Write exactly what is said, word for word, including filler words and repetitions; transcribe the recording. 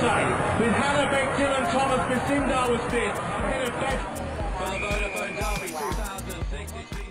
say. With Hannah Beck, Dylan Thomas, Basinda was fifth. Ahead of Beth. For the Vodafone Derby two thousand six.